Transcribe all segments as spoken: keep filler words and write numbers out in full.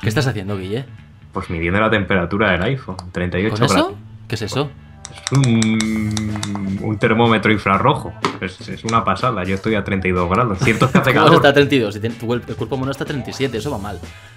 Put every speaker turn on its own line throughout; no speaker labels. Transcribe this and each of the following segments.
estás haciendo, Guille?
Pues midiendo la temperatura del iPhone, treinta y ocho
¿Con eso?
grados.
¿Qué es eso?
Es un, un termómetro infrarrojo. Es, es una pasada. Yo estoy a treinta y dos grados. Cierto que hace
¿Cómo
calor.
está a treinta y dos? Si tiene- tu cuerpo- el cuerpo humano está a treinta y siete, eso va mal.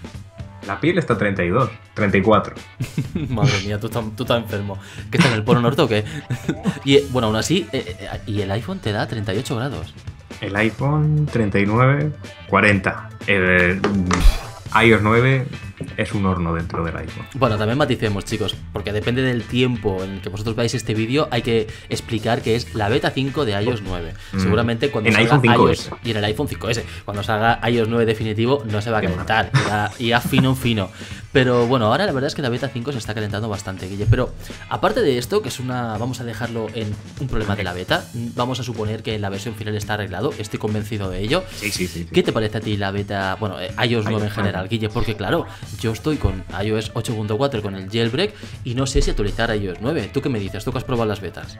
La piel está a treinta y dos, treinta y cuatro.
Madre mía, tú estás, tú estás enfermo. ¿Qué está en el Polo Norte o qué? Y eh, bueno, aún así, eh, eh, y el iPhone te da treinta y ocho grados.
El iPhone treinta y nueve, cuarenta. El iOS nueve es un horno dentro del iPhone.
Bueno, también maticemos, chicos, porque depende del tiempo en el que vosotros veáis este vídeo, hay que explicar que es la beta cinco de iOS nueve.
Mm.
Seguramente cuando
En
salga
iPhone cinco
iOS
ese.
y en el iPhone cinco ese, cuando salga iOS nueve definitivo, no se va a calentar, irá, irá fino fino. Pero bueno, ahora la verdad es que la beta cinco se está calentando bastante, Guille. Pero aparte de esto, que es una, vamos a dejarlo en un problema de la beta, vamos a suponer que la versión final está arreglado, estoy convencido de ello.
Sí, sí, sí. sí.
¿Qué te parece a ti la beta, bueno, eh, iOS nueve en general, Guille? Porque claro, yo estoy con iOS ocho punto cuatro con el jailbreak y no sé si actualizar a iOS nueve. ¿Tú qué me dices? ¿Tú que has probado las betas?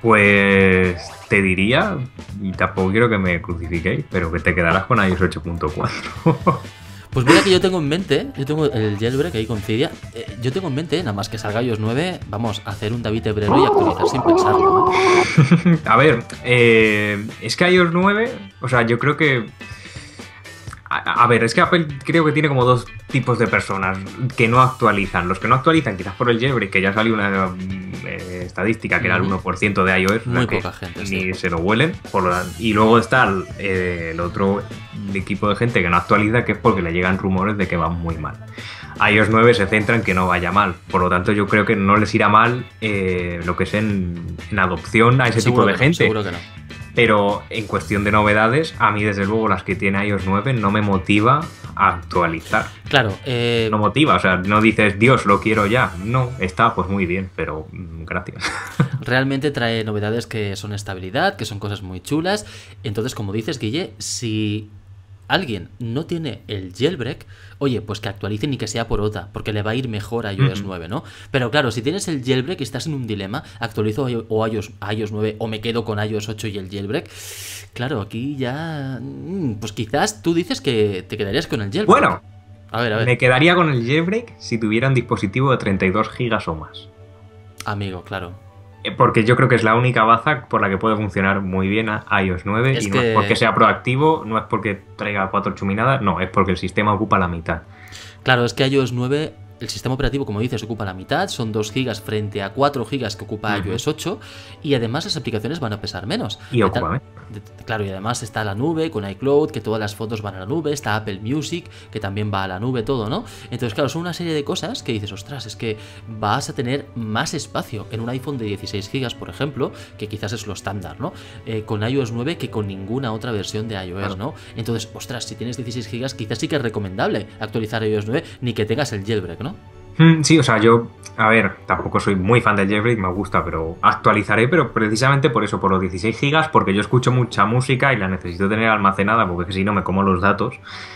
Pues te diría, y tampoco quiero que me crucifiquéis, pero que te quedarás con iOS ocho punto cuatro.
Pues mira que yo tengo en mente, yo tengo el jailbreak ahí con Cydia, eh, yo tengo en mente, nada más que salga iOS nueve, vamos a hacer un David Hebrero y actualizar sin pensarlo, ¿eh?
A ver, eh, es que iOS nueve, o sea, yo creo que... A, a ver, es que Apple creo que tiene como dos tipos de personas que no actualizan. Los que no actualizan, quizás por el jailbreak, que ya salió una eh, estadística que era el uno por ciento de iOS.
Muy
que
poca gente,
Ni
sí.
se lo huelen. Por lo, y luego está el, eh, el otro equipo de gente que no actualiza, que es porque le llegan rumores de que va muy mal. iOS nueve se centra en que no vaya mal. Por lo tanto, yo creo que no les irá mal eh, lo que es en, en adopción a ese
Seguro
tipo de
que no,
gente.
seguro que no.
Pero en cuestión de novedades, a mí desde luego las que tiene iOS nueve no me motiva a actualizar.
Claro, eh,
No motiva, o sea, no dices, Dios, lo quiero ya. No, está pues muy bien, pero mm, gracias.
realmente trae novedades que son estabilidad, que son cosas muy chulas. Entonces, como dices, Guille, si alguien no tiene el jailbreak, oye, pues que actualicen y que sea por O T A, porque le va a ir mejor a iOS nueve, ¿no? Pero claro, si tienes el jailbreak y estás en un dilema, actualizo o iOS, iOS nueve o me quedo con iOS ocho y el jailbreak, claro, aquí ya... Pues quizás tú dices que te quedarías con el jailbreak.
Bueno,
a ver, a ver.
me quedaría con el jailbreak si tuviera un dispositivo de treinta y dos gigas o más.
Amigo, claro.
Eh, Porque yo creo que es la única baza por la que puede funcionar muy bien a iOS nueve.
Es
y no
que-
es porque sea proactivo, no es porque traiga cuatro chuminadas, no, es porque el sistema ocupa la mitad.
Claro, es que iOS nueve, el sistema operativo, como dices, ocupa la mitad, son dos gigas frente a cuatro gigas que ocupa
Ujú.
iOS ocho, y además las aplicaciones van a pesar menos.
Y
De
ocupa
tal-
menos.
de- Claro, y además está la nube con iCloud, que todas las fotos van a la nube, está Apple Music, que también va a la nube, todo, ¿no? Entonces, claro, son una serie de cosas que dices, ostras, es que vas a tener más espacio en un iPhone de dieciséis gigas, por ejemplo, que quizás es lo estándar, ¿no? Eh, con iOS nueve que con ninguna otra versión de iOS,
Claro.
¿no? Entonces, ostras, si tienes dieciséis gigas, quizás sí que es recomendable actualizar iOS nueve, ni que tengas el jailbreak, ¿no?
Mm, Sí, o sea, yo, a ver, tampoco soy muy fan del jailbreak, me gusta, pero actualizaré, pero precisamente por eso, por los dieciséis gigas, porque yo escucho mucha música y la necesito tener almacenada, porque si no me como los datos.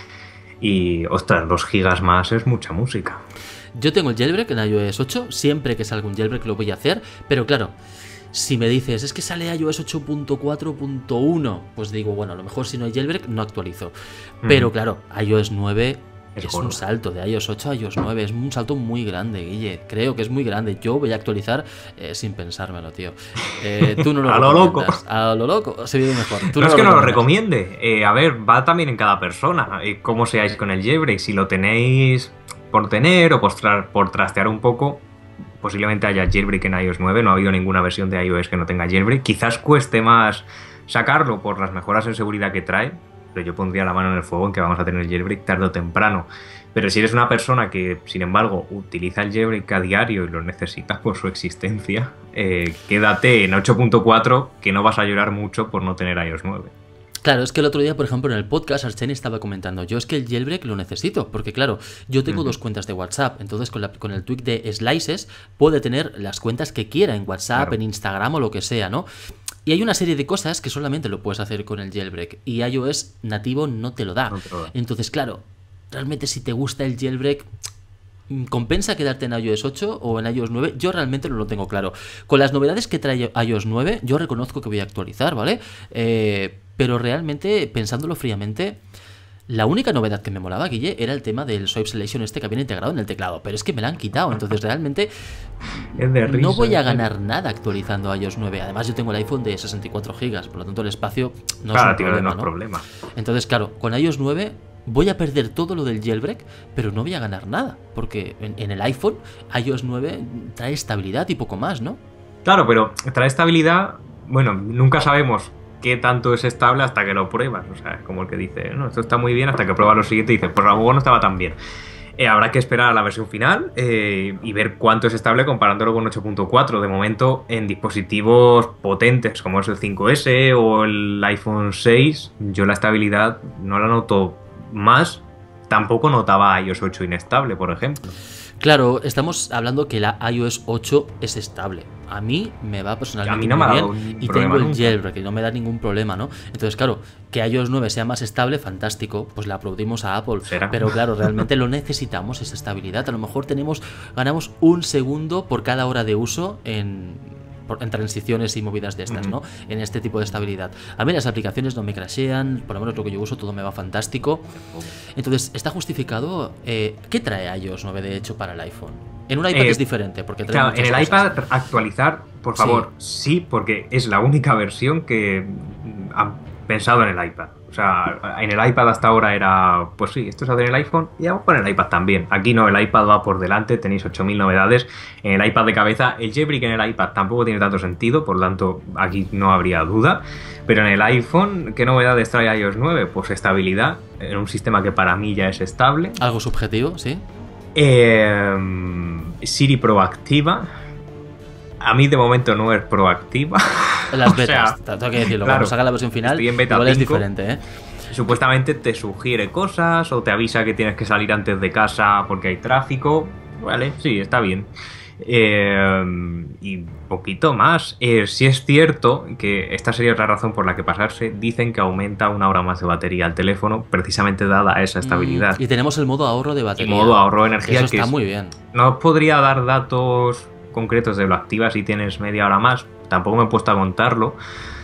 Y, ostras, dos gigas más es mucha música.
Yo tengo el jailbreak en iOS ocho, siempre que salga un jailbreak lo voy a hacer, pero claro, si me dices, es que sale iOS ocho punto cuatro punto uno, pues digo, bueno, a lo mejor si no hay jailbreak no actualizo. Pero
Ujú.
claro, iOS nueve
Es
es,
gordo.
un salto, de iOS ocho a iOS nueve, es un salto muy grande, Guille, creo que es muy grande. Yo voy a actualizar eh, sin pensármelo, tío. Eh, tú no lo
A lo loco.
recomiendas. A lo loco, se vive mejor. Tú
No es que no lo
recomiendas.
recomiende. Eh, a ver, va también en cada persona. eh, cómo seáis con el jailbreak. Si lo tenéis por tener o por, tra- por trastear un poco, posiblemente haya jailbreak en iOS nueve. No ha habido ninguna versión de iOS que no tenga jailbreak. Quizás cueste más sacarlo por las mejoras en seguridad que trae. Pero yo pondría la mano en el fuego en que vamos a tener jailbreak tarde o temprano. Pero si eres una persona que, sin embargo, utiliza el jailbreak a diario y lo necesita por su existencia, eh, quédate en ocho punto cuatro, que no vas a llorar mucho por no tener iOS nueve.
Claro, es que el otro día, por ejemplo, en el podcast, Archeni estaba comentando, yo es que el jailbreak lo necesito, porque claro, yo tengo
Ujú.
dos cuentas de WhatsApp, entonces con, la- con el tweak de Slices puede tener las cuentas que quiera en WhatsApp,
Claro.
en Instagram o lo que sea, ¿no? Y hay una serie de cosas que solamente lo puedes hacer con el jailbreak, y iOS nativo no te lo da.
No te lo da.
Entonces, claro, realmente si te gusta el jailbreak, ¿compensa quedarte en iOS ocho o en iOS nueve? Yo realmente no lo tengo claro. Con las novedades que trae iOS nueve, yo reconozco que voy a actualizar, ¿vale? Eh, pero realmente, pensándolo fríamente, La única novedad que me molaba, Guille, era el tema del Swipe Selection este que viene integrado en el teclado, pero es que me lo han quitado, entonces realmente
es de risa,
no voy a
¿eh?
ganar nada actualizando a iOS nueve. Además yo tengo el iPhone de sesenta y cuatro gigas, por lo tanto el espacio no
claro,
es un
tío,
problema,
no es
¿no?
problema.
Entonces, claro, con iOS nueve voy a perder todo lo del jailbreak, pero no voy a ganar nada, porque en, en el iPhone iOS nueve trae estabilidad y poco más, ¿no?
Claro, pero trae estabilidad, bueno, nunca sabemos qué tanto es estable hasta que lo pruebas. O sea, es como el que dice, no, esto está muy bien, hasta que pruebas lo siguiente y dices, pues a lo mejor no estaba tan bien. Eh, habrá que esperar a la versión final eh, y ver cuánto es estable comparándolo con ocho punto cuatro. De momento, en dispositivos potentes como es el cinco ese o el iPhone seis, yo la estabilidad no la noto más. Tampoco notaba iOS ocho inestable, por ejemplo.
Claro, estamos hablando que la iOS ocho es estable. A mí me va personalmente
a mí no me
muy
ha dado
bien
un
y
problema
tengo el
nunca.
jailbreak y no me da ningún problema, ¿no? Entonces, claro, que iOS nueve sea más estable, fantástico, pues le aplaudimos a Apple.
¿Será?
Pero claro, realmente lo necesitamos, esa estabilidad. A lo mejor tenemos, ganamos un segundo por cada hora de uso en... en transiciones y movidas de estas,
Uh-huh.
¿no? En este tipo de estabilidad. A mí las aplicaciones no me crashean, por lo menos lo que yo uso todo me va fantástico. Entonces, ¿está justificado? Eh, ¿Qué trae iOS nueve de hecho para el iPhone? En un iPad
Eh,
es diferente, porque trae
Claro,
muchas
en el
cosas.
iPad actualizar, por favor, sí. sí, porque es la única versión que han pensado en el iPad. O sea, en el iPad hasta ahora era, pues sí, esto se hace en el iPhone y vamos con el iPad también. Aquí no, el iPad va por delante, tenéis ocho mil novedades. En el iPad de cabeza, el jailbreak en el iPad tampoco tiene tanto sentido, por lo tanto, aquí no habría duda. Pero en el iPhone, ¿qué novedades trae iOS nueve? Pues estabilidad, en un sistema que para mí ya es estable.
Algo subjetivo, ¿sí?
Eh, Siri proactiva. A mí de momento no es proactiva.
Las
O
betas,
sea,
tengo que decirlo,
claro,
cuando salga la versión final,
estoy en beta
igual es
cinco.
diferente, ¿eh?
Supuestamente te sugiere cosas o te avisa que tienes que salir antes de casa porque hay tráfico. Vale, sí, está bien. Eh, y poquito más. Eh, sí es cierto que esta sería otra razón por la que pasarse. Dicen que aumenta una hora más de batería al teléfono, precisamente dada esa estabilidad.
Mm, y tenemos el modo ahorro de batería.
Y modo ahorro de energía.
Eso
que
está
es-
muy bien.
No os podría dar datos concretos de lo activas si tienes media hora más. Tampoco me he puesto a contarlo.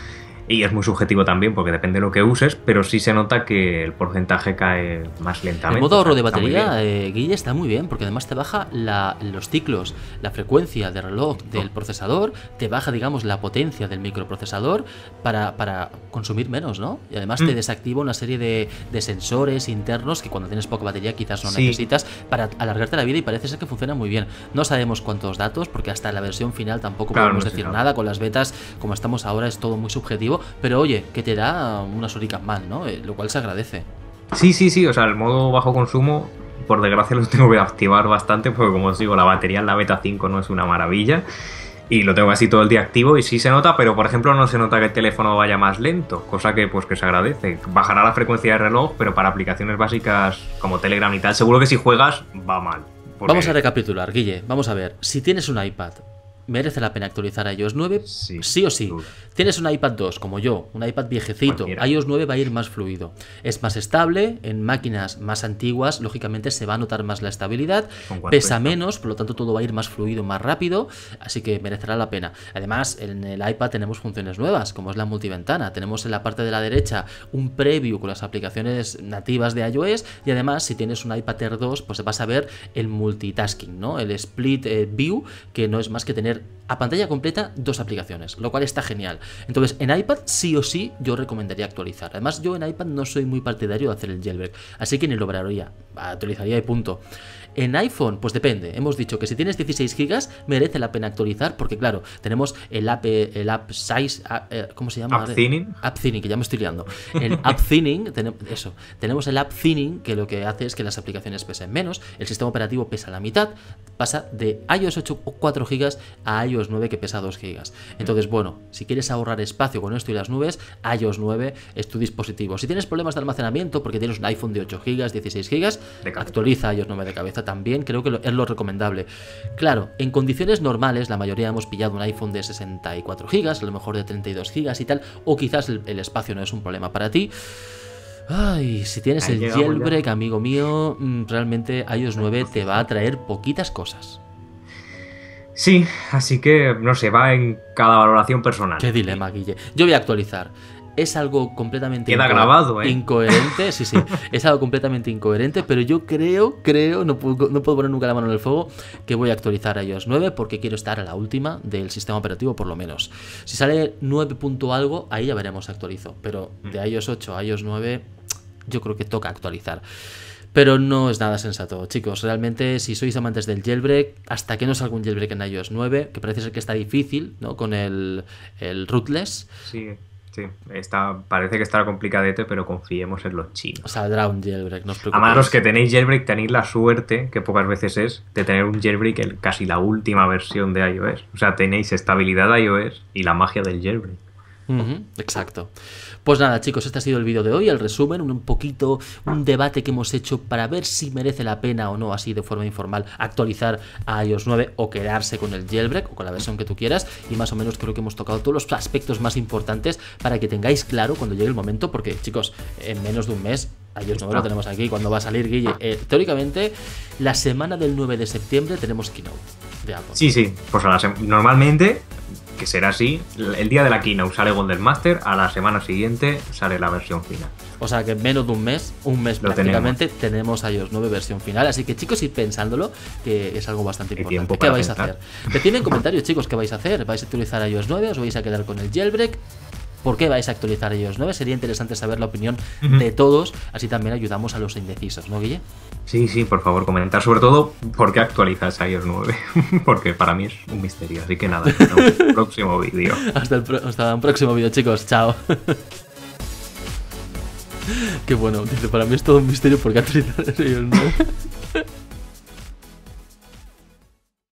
Y es muy subjetivo también porque depende de lo que uses, pero sí se nota que el porcentaje cae más lentamente.
El modo ahorro
O sea,
de
está muy
batería,
bien.
eh, Guille, está muy bien, porque además te baja la- los ciclos, la frecuencia de reloj del procesador, te baja, digamos, la potencia del microprocesador para, para consumir menos, ¿no? Y además te
Mm.
desactiva una serie de, de sensores internos que cuando tienes poca batería quizás no
Sí.
necesitas para alargarte la vida y parece ser que funciona muy bien. No sabemos cuántos datos, porque hasta la versión final tampoco
Claro,
podemos
no se
decir
sabe.
nada. Con las betas, como estamos ahora, es todo muy subjetivo, pero oye, que te da unas horicas más, ¿no? Eh, lo cual se agradece.
Sí, sí, sí, o sea, el modo bajo consumo, por desgracia lo tengo que activar bastante porque como os digo, la batería en la beta cinco no es una maravilla y lo tengo así todo el día activo y sí se nota, pero por ejemplo no se nota que el teléfono vaya más lento, cosa que pues que se agradece. Bajará la frecuencia de reloj, pero para aplicaciones básicas como Telegram y tal, seguro que si juegas va mal. porque-
Vamos a recapitular, Guille. Vamos a ver. Si tienes un iPad, ¿merece la pena actualizar a iOS nueve?
Sí,
Sí o sí.
duda.
Tienes un iPad dos, como yo, un iPad viejecito.
Cualquiera.
iOS nueve va a ir más fluido. Es más estable. En máquinas más antiguas, lógicamente, se va a notar más la estabilidad.
Concuerdo,
Pesa
esto.
menos, por lo tanto, todo va a ir más fluido, más rápido. Así que merecerá la pena. Además, en el iPad tenemos funciones nuevas, como es la multiventana. Tenemos en la parte de la derecha un preview con las aplicaciones nativas de iOS. Y además, si tienes un iPad Air dos, pues vas a ver el multitasking, ¿no? El split eh, view, que no es más que tener a pantalla completa dos aplicaciones, lo cual está genial. Entonces, en iPad sí o sí yo recomendaría actualizar. Además, yo en iPad no soy muy partidario de hacer el jailbreak, así que ni lo operaría, actualizaría y punto. En iPhone, pues depende. Hemos dicho que si tienes dieciséis gigas merece la pena actualizar porque, claro, tenemos el app, el app size, ¿cómo se llama?
App thinning.
App thinning, que ya me estoy liando. El app thinning, tenemos eso. Tenemos el app thinning que lo que hace es que las aplicaciones pesen menos, el sistema operativo pesa la mitad, pasa de iOS ocho o cuatro gigas a iOS nueve que pesa dos gigas. Entonces, bueno, si quieres ahorrar espacio con esto y las nubes, iOS nueve es tu dispositivo. Si tienes problemas de almacenamiento porque tienes un iPhone de ocho gigas, dieciséis gigas,
De cabeza.
actualiza iOS nueve de cabeza también, creo que lo- es lo recomendable. Claro, en condiciones normales la mayoría hemos pillado un iPhone de sesenta y cuatro gigas, a lo mejor de treinta y dos gigas y tal, o quizás el, el espacio no es un problema para ti. Ay, si tienes
Ahí
el
llegamos ya.
jailbreak, amigo mío, mm, realmente iOS nueve te va a traer poquitas cosas.
Sí, así que no sé, va en cada valoración personal.
Qué dilema, Guille. Yo voy a actualizar. es algo completamente
Queda
inco
grabado, ¿eh?
incoherente, sí, sí, es algo completamente incoherente, pero yo creo, creo, no puedo, no puedo poner nunca la mano en el fuego, que voy a actualizar a iOS nueve porque quiero estar a la última del sistema operativo por lo menos. Si sale nueve punto algo, ahí ya veremos si actualizo, pero de iOS ocho a iOS nueve yo creo que toca actualizar. Pero no es nada sensato, chicos. Realmente, si sois amantes del jailbreak, hasta que no salga un jailbreak en iOS nueve, que parece ser que está difícil, ¿no? Con el, el rootless.
Sí, sí. Está, parece que estará complicadete, pero confiemos en los chinos.
Saldrá un jailbreak, no os preocupéis.
Además, los que tenéis jailbreak tenéis la suerte, que pocas veces es, de tener un jailbreak en casi la última versión de iOS. O sea, tenéis estabilidad de iOS y la magia del jailbreak.
Uh-huh, exacto. Pues nada, chicos, este ha sido el vídeo de hoy, el resumen, un poquito, un debate que hemos hecho para ver si merece la pena o no, así de forma informal, actualizar a iOS nueve o quedarse con el jailbreak o con la versión que tú quieras, y más o menos creo que hemos tocado todos los aspectos más importantes para que tengáis claro cuando llegue el momento, porque chicos, en menos de un mes iOS nueve lo tenemos aquí. Cuando va a salir, Guille, eh, teóricamente la semana del nueve de septiembre tenemos keynote de Apple.
Sí, sí, pues a la sem- normalmente, que será así, el día de la keynote sale Golden Master, a la semana siguiente sale la versión final.
O sea que en menos de un mes, un mes
Lo
prácticamente, tenemos. tenemos iOS nueve versión final. Así que chicos, id pensándolo, que es algo bastante
Hay
importante.
tiempo
¿Qué
para
vais
pensar.
a hacer? Decidme en comentarios, chicos, ¿qué vais a hacer? ¿Vais a actualizar iOS nueve? ¿Os vais a quedar con el jailbreak? ¿Por qué vais a actualizar iOS nueve? Sería interesante saber la opinión
Uh-huh.
de todos, así también ayudamos a los indecisos, ¿no, Guille?
Sí, sí, por favor, comentar sobre todo por qué actualizas iOS nueve, porque para mí es un misterio. Así que nada, hasta un próximo vídeo.
Hasta, el pro- hasta un próximo vídeo, chicos. Chao. Qué bueno, dice, para mí es todo un misterio porque actualizar iOS nueve.